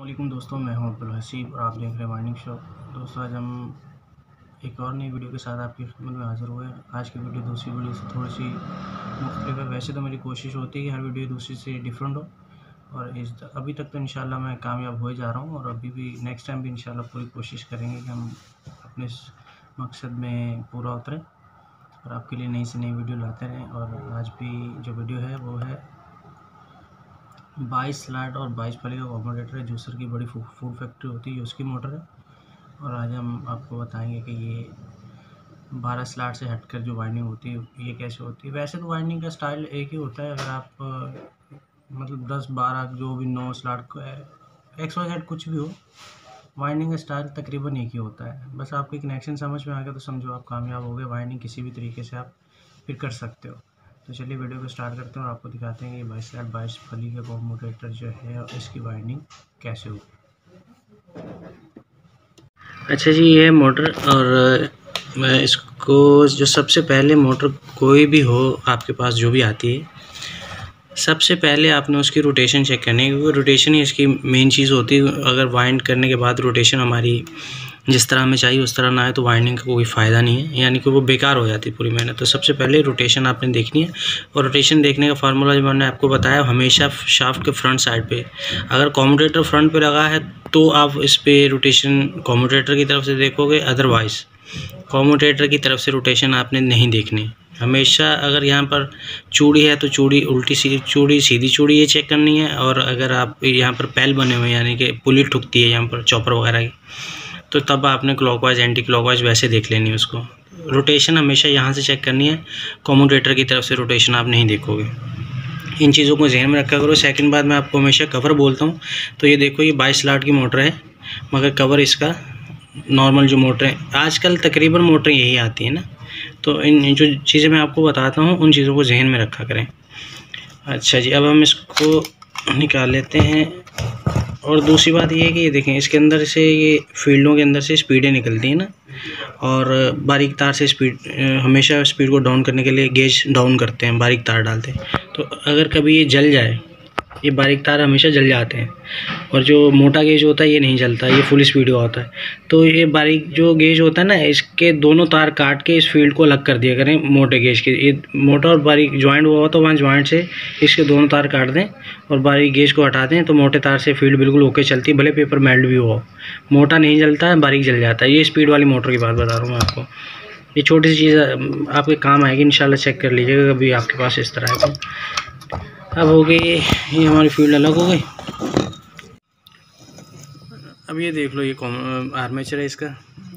वालेकुम दोस्तों, मैं हूं अब्दुल हसीब और आप देख रहे हैं वाइंडिंग शो। दोस्तों, आज हम एक और नई वीडियो के साथ आपकी खिदमत में हाज़िर हुए हैं। आज की वीडियो दूसरी वीडियो से थोड़ी सी मुख्तलिफ है। वैसे तो मेरी कोशिश होती है कि हर वीडियो दूसरी से डिफरेंट हो, और अभी तक तो इंशाल्लाह मैं कामयाब हो जा रहा हूँ, और अभी भी नेक्स्ट टाइम भी इंशाल्लाह पूरी कोशिश करेंगे कि हम अपने इस मकसद में पूरा उतरें और आपके लिए नई से नई वीडियो लाते रहें। और आज भी जो वीडियो है वो है 22 स्लॉट और 22 फली का कॉम्पोटेटर है। जूसर की बड़ी फूड फैक्ट्री होती है, उसकी मोटर है। और आज हम आपको बताएंगे कि ये 12 स्लॉट से हटकर जो वाइंडिंग होती है ये कैसे होती है। वैसे तो वाइंडिंग का स्टाइल एक ही होता है। अगर आप मतलब 10-12 जो भी 9 स्लॉट को XYZ कुछ भी हो, वाइंडिंग का स्टाइल तकरीबन एक ही होता है। बस आपके कनेक्शन समझ में आ गया तो समझो आप कामयाब हो गए। वाइंडिंग किसी भी तरीके से आप फिर कर सकते हो। तो चलिए वीडियो को स्टार्ट करते हैं और आपको दिखाते हैं कि 22 स्लॉट 22 फली का कॉम्पोटेटर जो है और इसकी वाइंडिंग कैसे होगी। अच्छा जी, ये है मोटर। और मैं इसको जो सबसे पहले मोटर कोई भी हो आपके पास जो भी आती है, सबसे पहले आपने उसकी रोटेशन चेक करनी है, क्योंकि रोटेशन ही इसकी मेन चीज़ होती है। अगर वाइंड करने के बाद रोटेशन हमारी जिस तरह हमें चाहिए उस तरह ना आए तो वाइंडिंग का कोई फ़ायदा नहीं है, यानी कि वो बेकार हो जाती है पूरी मेहनत। तो सबसे पहले रोटेशन आपने देखनी है, और रोटेशन देखने का फार्मूला जो मैंने आपको बताया, हमेशा शाफ्ट के फ्रंट साइड पे, अगर कॉम्यूटेटर फ्रंट पे लगा है तो आप इस पर रोटेशन कॉम्यूटेटर की तरफ से देखोगे, अदरवाइज़ कॉम्यूटेटर की तरफ से रोटेशन आपने नहीं देखनी। हमेशा अगर यहाँ पर चूड़ी है तो चूड़ी उल्टी सीधी चूड़ी, सीधी चूड़ी ये चेक करनी है। और अगर आप यहाँ पर पैल बने हुए यानी कि पुली ठुकती है यहाँ पर चॉपर वगैरह की, तो तब आपने क्लॉकवाइज एंटी क्लॉकवाइज वैसे देख लेनी है उसको। रोटेशन हमेशा यहाँ से चेक करनी है, कॉम्यूटेटर की तरफ से रोटेशन आप नहीं देखोगे। इन चीज़ों को ध्यान में रखा करो। सेकंड बात, मैं आपको हमेशा कवर बोलता हूँ। तो ये देखो, ये 22 स्लॉट की मोटर है, मगर कवर इसका नॉर्मल जो मोटर है, आजकल तकरीबन मोटर यही आती है ना। तो इन जो चीज़ें मैं आपको बताता हूँ उन चीज़ों को जहन में रखा करें। अच्छा जी, अब हम इसको निकाल लेते हैं। और दूसरी बात ये है कि ये देखें, इसके अंदर से ये फील्डों के अंदर से स्पीडें निकलती हैं ना, और बारीक तार से स्पीड, हमेशा स्पीड को डाउन करने के लिए गेज डाउन करते हैं, बारीक तार डालते हैं। तो अगर कभी ये जल जाए, ये बारीक तार हमेशा जल जाते हैं, और जो मोटा गेज होता है ये नहीं जलता, ये फुल स्पीड का होता है। तो ये बारीक जो गेज होता है ना, इसके दोनों तार काट के इस फील्ड को अलग कर दिया करें मोटे गेज के। ये मोटा और बारीक ज्वाइंट हुआ हो तो वहाँ ज्वाइंट से इसके दोनों तार काट दें और बारीक गेज को हटा दें, तो मोटे तार से फील्ड बिल्कुल ओके चलती है, भले पेपर मेल्ट भी हो। मोटा नहीं जलता है, बारीक जल जाता है। ये स्पीड वाली मोटर की बात बता रहा हूँ मैं आपको। ये छोटी सी चीज़ आपके काम आएगी इंशाल्लाह, चेक कर लीजिएगा कभी आपके पास इस तरह है तो। अब हो गई ये हमारी फील्ड अलग हो गई। अब ये देख लो, ये आर्मेचर है इसका।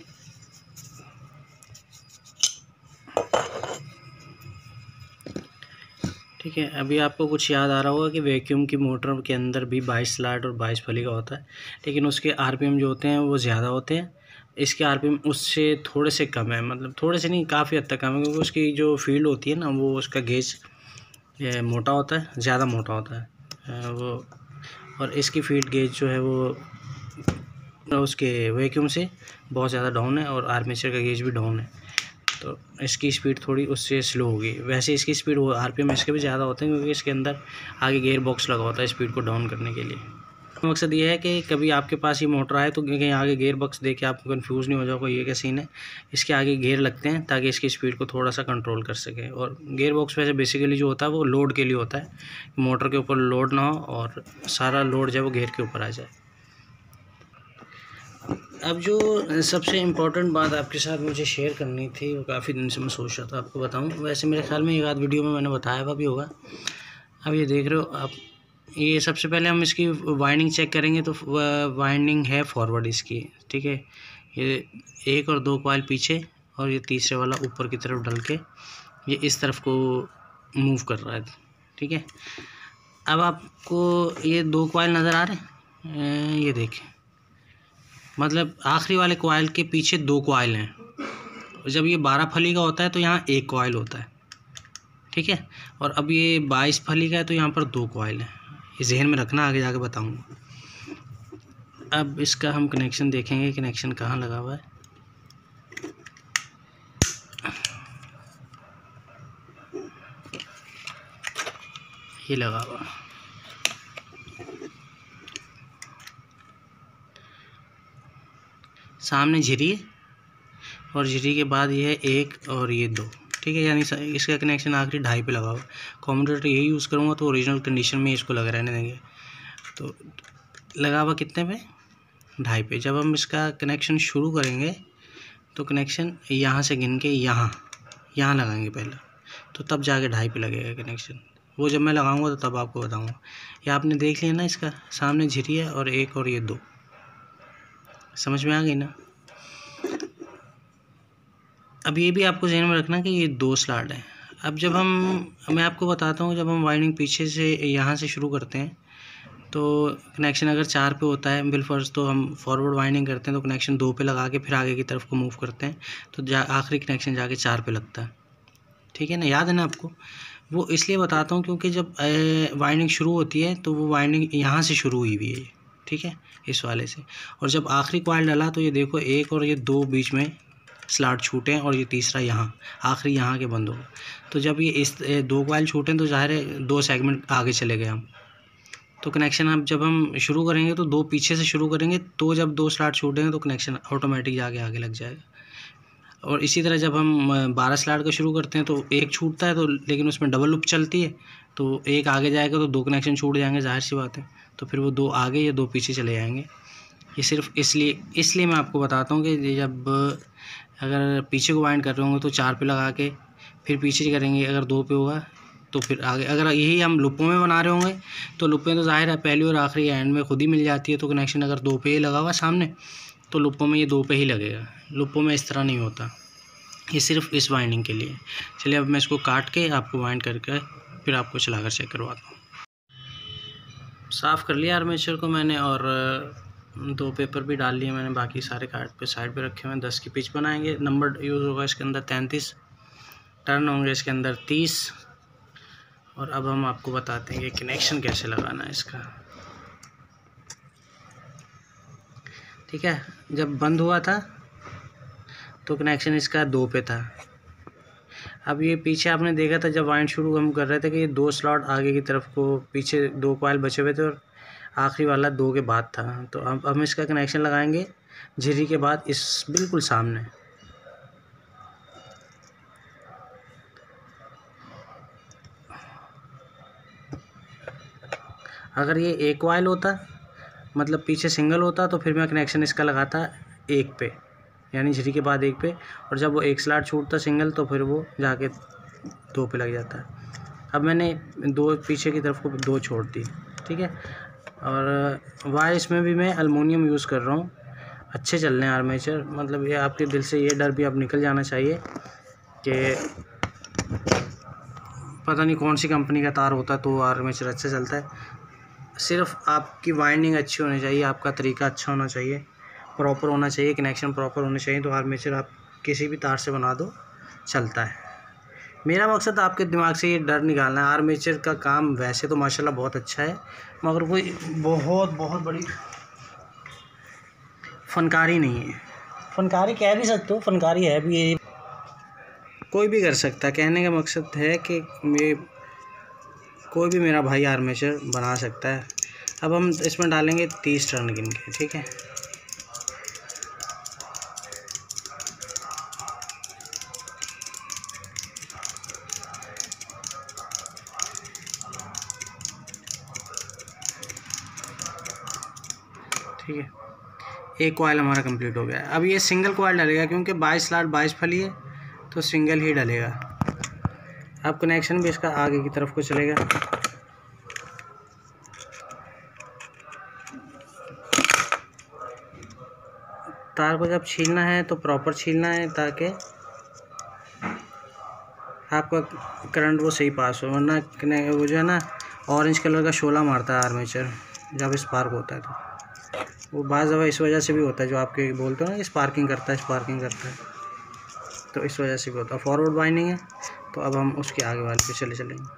ठीक है, अभी आपको कुछ याद आ रहा होगा कि वैक्यूम की मोटर के अंदर भी 22 स्लॉट और 22 फली का होता है, लेकिन उसके आरपीएम जो होते हैं वो ज़्यादा होते हैं। इसके आरपीएम उससे थोड़े से कम है, मतलब थोड़े से नहीं, काफ़ी हद तक कम है, क्योंकि उसकी जो फील्ड होती है ना, वो उसका गेज मोटा होता है, ज़्यादा मोटा होता है वो। और इसकी फील्ड गेज जो है वो उसके वैक्यूम से बहुत ज़्यादा डाउन है, और आर्मेचर का गेज भी डाउन है, तो इसकी स्पीड थोड़ी उससे स्लो होगी। वैसे इसकी स्पीड आरपीएम इसके भी ज़्यादा होते हैं, क्योंकि इसके अंदर आगे गियर बॉक्स लगा होता है स्पीड को डाउन करने के लिए। मकसद ये है कि कभी आपके पास ये मोटर आए तो कहीं आगे गियर बॉक्स देके आप कंफ्यूज नहीं हो जाओगे ये क्या सीन है। इसके आगे गियर लगते हैं ताकि इसकी स्पीड को थोड़ा सा कंट्रोल कर सके। और गियर बॉक्स वैसे बेसिकली जो होता है वो लोड के लिए होता है, मोटर के ऊपर लोड ना हो और सारा लोड जो है वो गियर के ऊपर आ जाए। अब जो सबसे इम्पोर्टेंट बात आपके साथ मुझे शेयर करनी थी, वो काफ़ी दिन से मैं सोच रहा था आपको बताऊं। वैसे मेरे ख्याल में एक आध वीडियो में मैंने बताया हुआ भी होगा। अब ये देख रहे हो आप, ये सबसे पहले हम इसकी वाइंडिंग चेक करेंगे। तो वाइंडिंग है फॉरवर्ड इसकी, ठीक है। ये 1 और 2 कॉइल पीछे, और ये तीसरे वाला ऊपर की तरफ डल के ये इस तरफ को मूव कर रहा है, ठीक है। अब आपको ये 2 कॉइल नज़र आ रहे हैं, ये देखें, मतलब आखिरी वाले कॉइल के पीछे 2 कॉइल हैं। जब ये 12 फली का होता है तो यहाँ 1 कॉइल होता है, ठीक है। और अब ये 22 फली का है तो यहाँ पर 2 कॉइल हैं। ये जहन में रखना, आगे जाके बताऊँगा। अब इसका हम कनेक्शन देखेंगे, कनेक्शन कहाँ लगा हुआ है। ये लगा हुआ, सामने झिरी और झिरी के बाद ये है 1 और ये 2, ठीक है। यानी इसका कनेक्शन आखिरी 2.5 पे लगा हुआ। कम्यूटेटर यही यूज़ करूँगा तो ओरिजिनल कंडीशन में इसको लगा रहने देंगे। तो लगा हुआ कितने पे, 2.5 पे। जब हम इसका कनेक्शन शुरू करेंगे तो कनेक्शन यहाँ से गिन के यहाँ लगाएंगे पहले, तो तब जाके 2.5 पे लगेगा कनेक्शन। वो जब मैं लगाऊंगा तो तब आपको बताऊंगा। ये आपने देख लिया ना, इसका सामने झिरी है और 1 और ये 2, समझ में आ गई ना। अब ये भी आपको ध्यान में रखना कि ये 2 स्लॉट है। अब जब मैं आपको बताता हूँ, जब हम वाइंडिंग पीछे से यहाँ से शुरू करते हैं तो कनेक्शन अगर 4 पे होता है बिलफर्ज, तो हम फॉरवर्ड वाइंडिंग करते हैं तो कनेक्शन 2 पे लगा के फिर आगे की तरफ को मूव करते हैं, तो आखिरी कनेक्शन जाके 4 पे लगता है, ठीक है ना। याद है ना आपको। वो इसलिए बताता हूँ क्योंकि जब वाइंडिंग शुरू होती है तो वो वाइंडिंग यहाँ से शुरू हुई हुई है, ठीक है, इस वाले से। और जब आखिरी कॉइल डाला तो ये देखो 1 और ये 2 बीच में स्लॉट छूटे हैं और ये तीसरा यहाँ आखिरी यहाँ के बंद होगा। तो जब ये इस 2 कॉइल छूटे तो ज़ाहिर है 2 सेगमेंट आगे चले गए हम। तो कनेक्शन अब जब हम शुरू करेंगे तो 2 पीछे से शुरू करेंगे, तो जब 2 स्लॉट छूटेंगे तो कनेक्शन ऑटोमेटिक जाके आगे लग जाएगा। और इसी तरह जब हम 12 स्लॉट का शुरू करते हैं तो 1 छूटता है, तो लेकिन उसमें डबल लूप चलती है, तो 1 आगे जाएगा तो 2 कनेक्शन छूट जाएंगे, जाहिर सी बात है। तो फिर वो 2 आगे या 2 पीछे चले जाएंगे। ये सिर्फ इसलिए मैं आपको बताता हूँ कि जब अगर पीछे को वाइंड कर रहे होंगे तो 4 पे लगा के फिर पीछे करेंगे, अगर 2 पे होगा तो फिर आगे। अगर यही हम लूपों में बना रहे होंगे तो लूपें तो ज़ाहिर है पहली और आखिरी एंड में खुद ही मिल जाती है, तो कनेक्शन अगर 2 पे ही लगा हुआ सामने तो लूपों में ये 2 पे ही लगेगा। लूपों में इस तरह नहीं होता, ये सिर्फ इस वाइंडिंग के लिए। चलिए अब मैं इसको काट के आपको वाइंड करके फिर आपको चलाकर चेक करवाता हूँ। साफ़ कर लिया आर्मेचर को मैंने और 2 पेपर भी डाल लिए मैंने, बाकी सारे कार्ड पे साइड पे रखे हुए हैं। 10 की पिच बनाएंगे, नंबर यूज़ होगा इसके अंदर 33, टर्न होंगे इसके अंदर 30। और अब हम आपको बताते हैं कि कनेक्शन कैसे लगाना है इसका, ठीक है। जब बंद हुआ था तो कनेक्शन इसका 2 पे था। अब ये पीछे आपने देखा था जब वाइंड शुरू हम कर रहे थे कि ये 2 स्लॉट आगे की तरफ को, पीछे 2 कॉइल बचे हुए थे और आखिरी वाला 2 के बाद था। तो अब हम इसका कनेक्शन लगाएंगे झिरी के बाद इस बिल्कुल सामने। अगर ये 1 कॉइल होता, मतलब पीछे सिंगल होता, तो फिर मैं कनेक्शन इसका लगाता 1 पे, यानी झिरी के बाद 1 पे। और जब वो 1 स्लॉट छूटता सिंगल तो फिर वो जाके 2 पे लग जाता है। अब मैंने 2 पीछे की तरफ को 2 छोड़ दी, ठीक है। और वायर इसमें भी मैं एलुमिनियम यूज़ कर रहा हूँ। अच्छे चल रहे हैं आर्मेचर, मतलब ये आपके दिल से ये डर भी अब निकल जाना चाहिए कि पता नहीं कौन सी कंपनी का तार होता है तो आर्मेचर अच्छा चलता है। सिर्फ आपकी वाइंडिंग अच्छी होनी चाहिए, आपका तरीका अच्छा होना चाहिए, प्रॉपर होना चाहिए, कनेक्शन प्रॉपर होने चाहिए, तो आर्मेचर आप किसी भी तार से बना दो चलता है। मेरा मकसद आपके दिमाग से ये डर निकालना है। आर्मेचर का काम वैसे तो माशाल्लाह बहुत अच्छा है, मगर कोई बहुत बड़ी फनकारी नहीं है। फनकारी कह भी सकते हो, फनकारी है भी, ये कोई भी कर सकता है। कहने का मकसद है कि कोई भी मेरा भाई आर्मेचर बना सकता है। अब हम इसमें डालेंगे 30 टर्न गिन के, ठीक है। ठीक है, 1 कॉइल हमारा कंप्लीट हो गया। अब ये सिंगल कॉइल डलेगा क्योंकि 22 स्लॉट 22 फली है, तो सिंगल ही डलेगा। अब कनेक्शन भी इसका आगे की तरफ को चलेगा। तार को जब छीलना है तो प्रॉपर छीलना है ताकि आपका करंट वो सही पास हो, वरना वो जो है ना ऑरेंज कलर का शोला मारता है आर्मेचर जब स्पार्क होता है। तो वो बाज़ दफ़ा इस वजह से भी होता है, जो आपके बोलते हो ना स्पार्किंग करता है, तो इस वजह से भी होता है। फॉरवर्ड वाइंडिंग है तो अब हम उसके आगे वाले पे चलेंगे।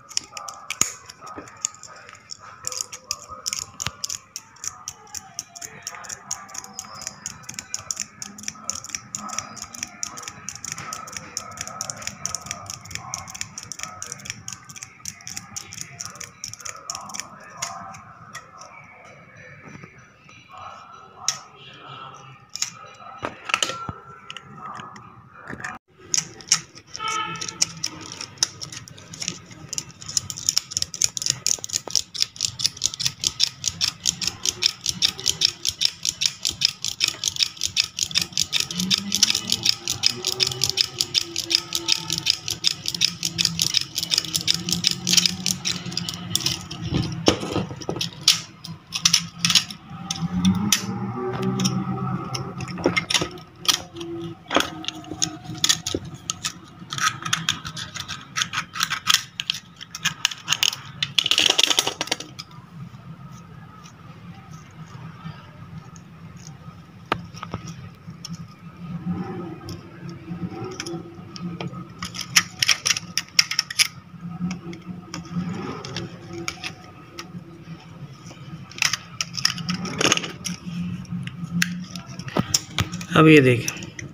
अब ये देखें,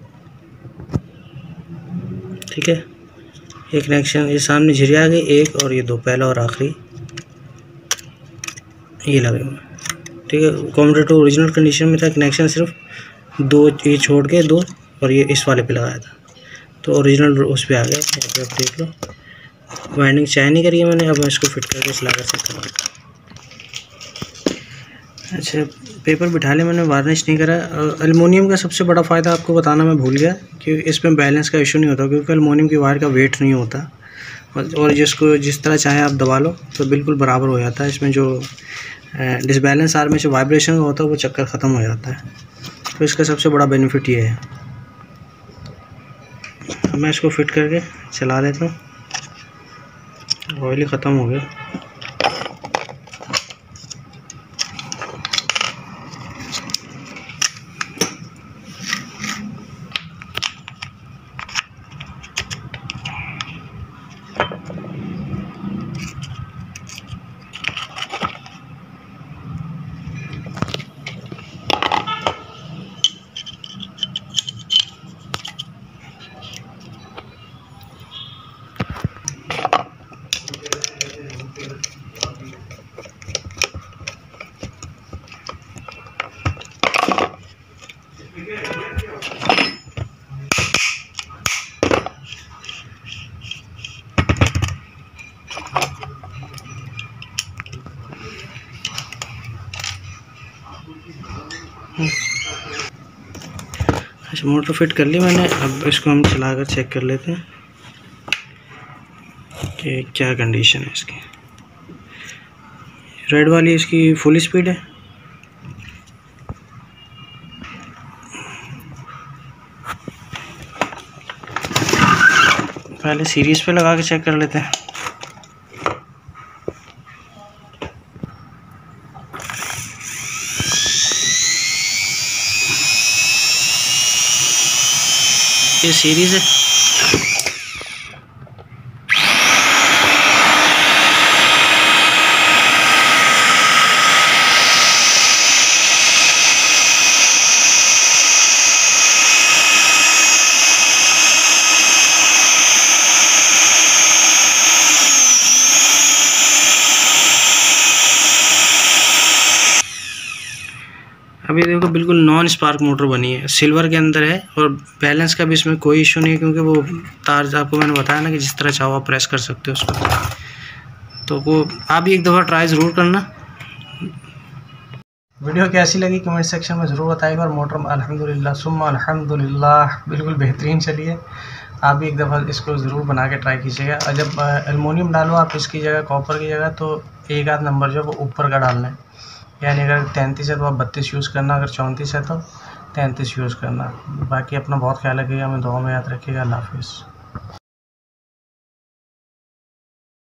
ठीक है, ये कनेक्शन, ये सामने झिरिया आ गई एक, और ये दो, पहला और आखिरी ये लगे हुए, ठीक है। कम्यूटेटर ओरिजिनल कंडीशन में था, कनेक्शन सिर्फ दो ये छोड़ के दो, और ये इस वाले पे लगाया था, तो ओरिजिनल उस पे आ गया। यहाँ पे आप देख लो, वाइंडिंग चाहे नहीं करी है मैंने। अब मैं इसको फिट करके चला कर चेक करूँगा। अच्छा, पेपर बिठा ले मैंने, वार्निश नहीं करा। एलुमिनियम का सबसे बड़ा फ़ायदा आपको बताना मैं भूल गया कि इसमें बैलेंस का इशू नहीं होता, क्योंकि एलुमिनियम की वायर का वेट नहीं होता, और जिसको जिस तरह चाहे आप दबा लो तो बिल्कुल बराबर हो जाता है। इसमें जो डिसबैलेंस आर में जो वाइब्रेशन होता है वो चक्कर ख़त्म हो जाता है, तो इसका सबसे बड़ा बेनिफिट ये है। मैं इसको फिट करके चला लेता हूँ। ऑयल ही ख़त्म हो गया। अच्छा, मोटर फिट कर ली मैंने। अब इसको हम चला कर चेक कर लेते हैं कि क्या कंडीशन है इसकी। रेड वाली इसकी फुल स्पीड है। पहले सीरीज पे लगा के चेक कर लेते हैं। ये सीरीज है। अभी देखो बिल्कुल नॉन स्पार्क मोटर बनी है, सिल्वर के अंदर है, और बैलेंस का भी इसमें कोई इशू नहीं है, क्योंकि वो तार आपको मैंने बताया ना कि जिस तरह चाहो आप प्रेस कर सकते हो उसको। तो वो आप भी एक दफ़ा ट्राई ज़रूर करना। वीडियो कैसी लगी कमेंट सेक्शन में ज़रूर बताइएगा। और मोटर अल्हम्दुलिल्लाह सुम्मा अल्हम्दुलिल्लाह बिल्कुल बेहतरीन चली है। आप भी एक दफ़ा इसको ज़रूर बना के ट्राई कीजिएगा। और जब एलुमिनियम डालो आप इसकी जगह, कॉपर की जगह, तो एक आध नंबर जो वो ऊपर का डालना है। यानी अगर 33 है तो आप 32 यूज़ करना, अगर 34 है तो 33 यूज़ करना। बाकी अपना बहुत ख्याल रखिएगा, हमें दुआ में याद रखिएगा। अल्लाह हाफिज़।